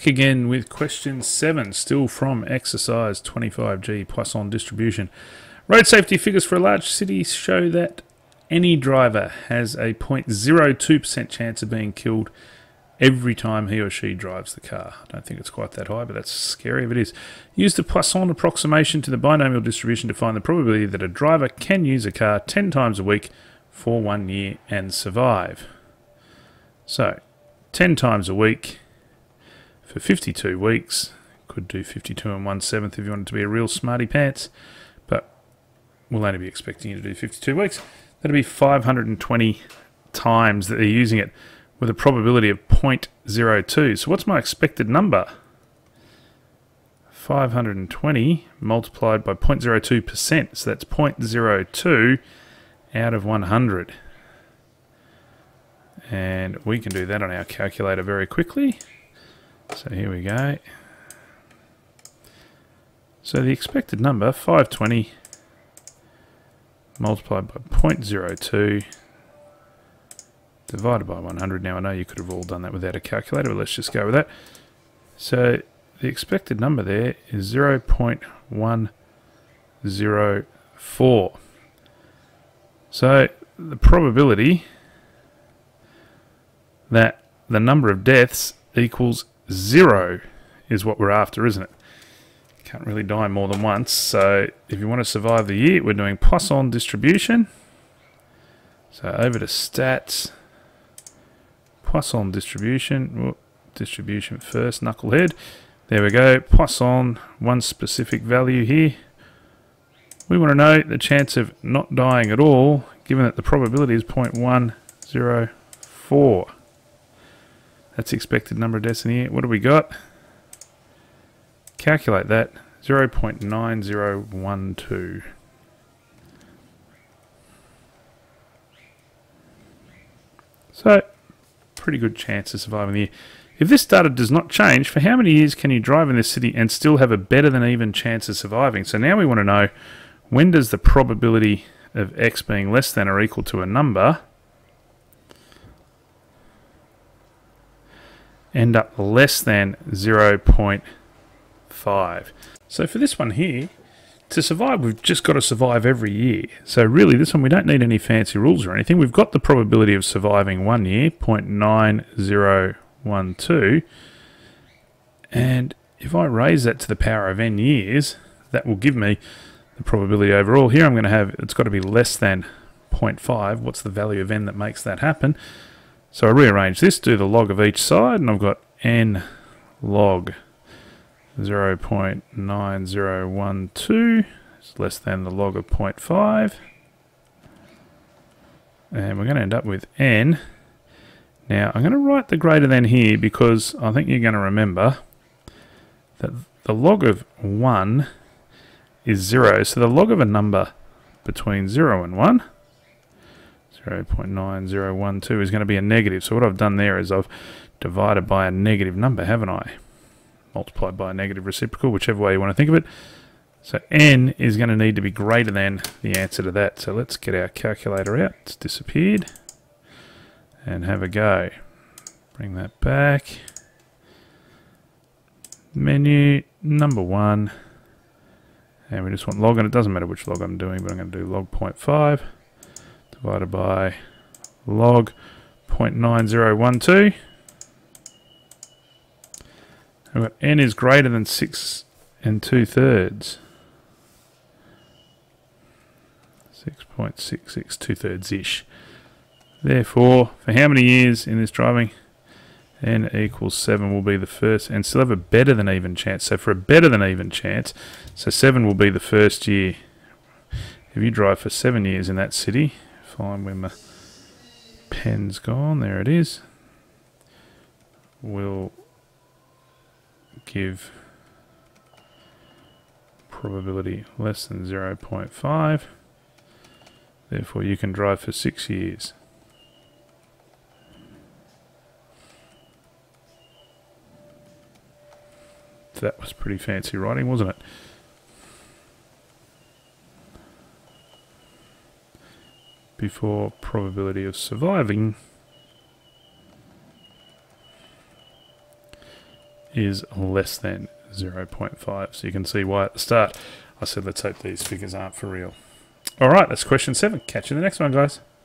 Back again with question 7, still from exercise 25G Poisson distribution. Road safety figures for a large city show that any driver has a 0.02% chance of being killed every time he or she drives the car. I don't think it's quite that high, but that's scary if it is. Use the Poisson approximation to the binomial distribution to find the probability that a driver can use a car 10 times a week for 1 year and survive. So, 10 times a week for 52 weeks. Could do 52 and 1/7 if you wanted to be a real smarty pants, but we'll only be expecting you to do 52 weeks. That'll be 520 times that they're using it with a probability of 0.02. So what's my expected number? 520 multiplied by 0.02%. So that's 0.02 out of 100. And we can do that on our calculator very quickly. So here we go. So the expected number, 520 multiplied by 0.02 divided by 100. Now I know you could have all done that without a calculator, but let's just go with that. So the expected number there is 0.104. So the probability that the number of deaths equals 0 is what we're after, isn't it? Can't really die more than once, so if you want to survive the year, we're doing Poisson distribution. So over to stats, Poisson distribution, distribution first, knucklehead. There we go, Poisson, one specific value here. We want to know the chance of not dying at all, given that the probability is 0.104. That's the expected number of deaths in the year. What do we got? Calculate that, 0.9012. So, pretty good chance of surviving the year. If this data does not change, for how many years can you drive in this city and still have a better than even chance of surviving? So now we want to know, when does the probability of X being less than or equal to a number end up less than 0.5. So for this one here, to survive, we've just got to survive every year. So really, this one, we don't need any fancy rules or anything. We've got the probability of surviving 1 year, 0.9012. And if I raise that to the power of n years, that will give me the probability overall. Here I'm going to have, it's got to be less than 0.5. What's the value of n that makes that happen? So I rearrange this, do the log of each side, and I've got n log 0.9012 is less than the log of 0.5. And we're going to end up with n. Now I'm going to write the greater than here because I think you're going to remember that the log of 1 is 0. So the log of a number between 0 and 1, 0.9012, is going to be a negative. So what I've done there is I've divided by a negative number, haven't I? Multiplied by a negative reciprocal, whichever way you want to think of it. So n is going to need to be greater than the answer to that. So let's get our calculator out. It's disappeared. And have a go. Bring that back. Menu, number 1. And we just want log, and it doesn't matter which log I'm doing, but I'm going to do log 0.5 divided by log 0.9012. I've got n is greater than 6 2/3. 6.66 2/3-ish. Therefore, for how many years in this driving? N equals 7 will be the first, and still have a better than even chance. So for a better than even chance, so 7 will be the first year. If you drive for 7 years in that city, find where my pen's gone, there it is, will give probability less than 0.5. Therefore you can drive for 6 years. That was pretty fancy writing, wasn't it? Before probability of surviving is less than 0.5. So you can see why at the start I said let's hope these figures aren't for real. Alright, that's question 7. Catch you in the next one, guys.